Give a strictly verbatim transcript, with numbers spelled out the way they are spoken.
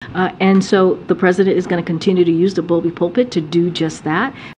Uh, and so the president is going to continue to use the Bowlby pulpit to do just that.